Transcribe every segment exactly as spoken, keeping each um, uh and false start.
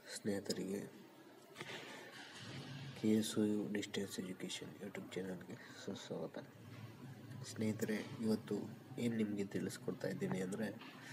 ಸ್ನೇಹಿತರಿಗೆ K S O U distance education YouTube ಚಾನಲ್ಗೆ ಸುಸ್ವಾಗತ. ಸ್ನೇಹಿತರೆ, ಇವತ್ತು ಏನು ನಿಮಗೆ ತಿಳಿಸ್ಕೊಡ್ತಾ ಇದ್ದೀನಿ ಅಂದರೆ,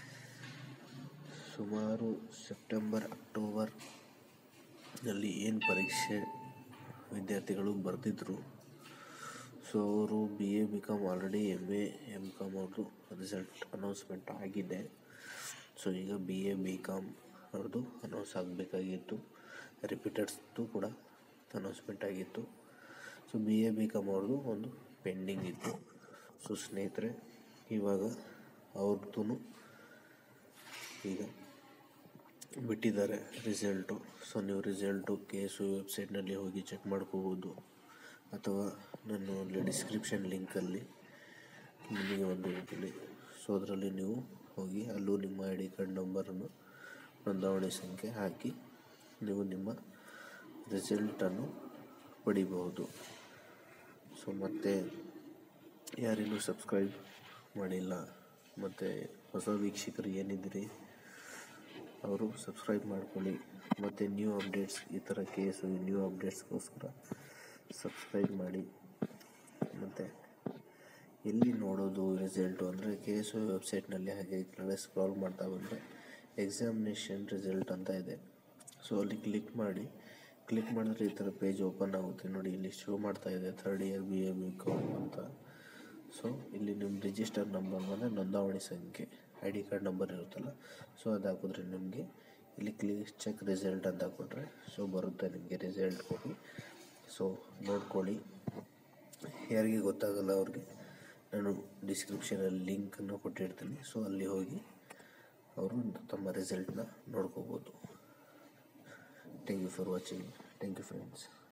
ಸುಮಾರು ಸೆಪ್ಟೆಂಬರ್ ಅಕ್ಟೋಬರ್ನಲ್ಲಿ ಏನು ಪರೀಕ್ಷೆ ವಿದ್ಯಾರ್ಥಿಗಳು ಬರೆದಿದ್ರು, ಸೊ ಅವರು B A B com already M A M com ಅವ್ರದ್ದು ರಿಸಲ್ಟ್ ಅನೌನ್ಸ್ಮೆಂಟ್ ಆಗಿದೆ. ಸೊ ಈಗ ಬಿ ಎ ಬಿ ಕಾಮ್ ಅವ್ರದ್ದು ಅನೌನ್ಸ್ ಆಗಬೇಕಾಗಿತ್ತು, ರಿಪೀಟರ್ಸ್ದು ಕೂಡ ಅನೌನ್ಸ್ಮೆಂಟ್ ಆಗಿತ್ತು. So B A B com ಅವ್ರದ್ದು ಒಂದು ಪೆಂಡಿಂಗ್ ಇತ್ತು. ಸೊ ಸ್ನೇಹಿತರೆ, ಇವಾಗ ಅವ್ರದ್ದು ಈಗ ಬಿಟ್ಟಿದ್ದಾರೆ ರಿಸಲ್ಟು. ಸೊ ನೀವು ರಿಸಲ್ಟು ಕೆ ಎಸ್ ಒ ವೆಬ್ಸೈಟ್ನಲ್ಲಿ ಹೋಗಿ ಚೆಕ್ ಮಾಡ್ಕೋಬೋದು, ಅಥವಾ ನಾನು ಅಲ್ಲಿ ಡಿಸ್ಕ್ರಿಪ್ಷನ್ ಲಿಂಕಲ್ಲಿ ನಿಮಗೆ ಒಂದು ಇದ್ದೀನಿ. ಸೊ ಅದರಲ್ಲಿ ನೀವು ಹೋಗಿ ಅಲ್ಲೂ ನಿಮ್ಮ ಐ ಡಿ ಕಾರ್ಡ್ ನಂಬರನ್ನು, ನೋಂದಣಿ ಸಂಖ್ಯೆ ಹಾಕಿ ನೀವು ನಿಮ್ಮ ರಿಸಲ್ಟನ್ನು ಪಡಿಬಹುದು. ಸೊ ಮತ್ತು ಯಾರಿನ್ನೂ ಸಬ್ಸ್ಕ್ರೈಬ್ ಮಾಡಿಲ್ಲ ಮತ್ತು ಹೊಸ ವೀಕ್ಷಕರು ಏನಿದ್ದೀರಿ ಅವರು ಸಬ್ಸ್ಕ್ರೈಬ್ ಮಾಡ್ಕೊಳ್ಳಿ. ಮತ್ತು ನ್ಯೂ ಅಪ್ಡೇಟ್ಸ್, ಈ ಥರ ಕೆ ಎಸ್ ಒ ನ್ಯೂ ಅಪ್ಡೇಟ್ಸ್ಗೋಸ್ಕರ ಸಬ್ಸ್ಕ್ರೈಬ್ ಮಾಡಿ. ಮತ್ತು ಎಲ್ಲಿ ನೋಡೋದು ರಿಸಲ್ಟು ಅಂದರೆ, ಕೆ ಎಸ್ ಒ ವೆಬ್ಸೈಟ್ನಲ್ಲಿ ಹಾಗೆ ಕೆಳಗೆ ಸ್ಕ್ರಾಲ್ ಮಾಡ್ತಾ ಬಂದರೆ ಎಕ್ಸಾಮಿನೇಷನ್ ರಿಸಲ್ಟ್ ಅಂತ ಇದೆ. ಸೊ ಅಲ್ಲಿ ಕ್ಲಿಕ್ ಮಾಡಿ. ಕ್ಲಿಕ್ ಮಾಡಿದ್ರೆ ಈ ಥರ ಪೇಜ್ ಓಪನ್ ಆಗುತ್ತೆ. ನೋಡಿ, ಇಲ್ಲಿ ಶೋ ಮಾಡ್ತಾ ಇದೆ third year B A B com ಅಂತ. ಸೊ ಇಲ್ಲಿ ನಿಮ್ಮ ರಿಜಿಸ್ಟರ್ ನಂಬರ್ ಅಂದರೆ ನೋಂದಣಿ ಸಂಖ್ಯೆ, ಐ ಡಿ ಕಾರ್ಡ್ ನಂಬರ್ ಇರುತ್ತಲ್ಲ, ಸೊ ಅದು ಹಾಕಿದ್ರೆ ನಿಮಗೆ ಇಲ್ಲಿ ಕ್ಲಿಕ್ ಚೆಕ್ ರಿಸಲ್ಟ್ ಅಂತ ಹಾಕ್ಬಿಟ್ರೆ ಸೊ ಬರುತ್ತೆ ನಿಮಗೆ ರಿಸಲ್ಟ್ ಕೊಡಿ. ಸೊ ನೋಡ್ಕೊಳ್ಳಿ. ಯಾರಿಗೆ ಗೊತ್ತಾಗಲ್ಲ ಅವ್ರಿಗೆ ನಾನು ಡಿಸ್ಕ್ರಿಪ್ಷನಲ್ಲಿ ಲಿಂಕನ್ನು ಕೊಟ್ಟಿರ್ತೀನಿ. ಸೊ ಅಲ್ಲಿ ಹೋಗಿ ಅವರು ತಮ್ಮ ರಿಸಲ್ಟ್ನ ನೋಡ್ಕೋಬೋದು. Thank you for watching. Thank you friends.